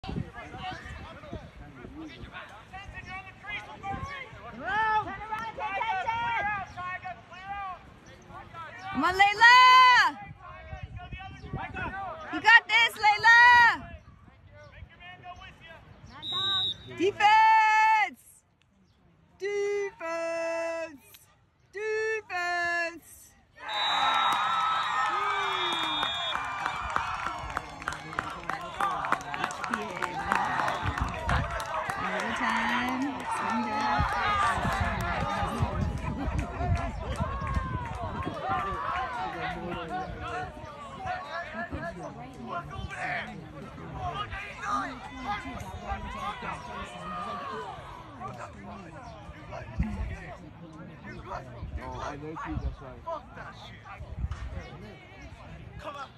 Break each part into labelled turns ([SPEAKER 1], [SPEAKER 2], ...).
[SPEAKER 1] Come on, Layla! You got this, Layla! Defense! Defense! Defense! Another time.
[SPEAKER 2] Oh, I know you, that's right.
[SPEAKER 3] Fuck that shit. Come on.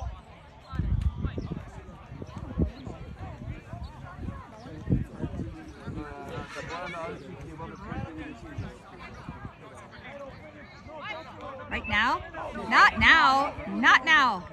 [SPEAKER 1] Right now? Not now. Not now.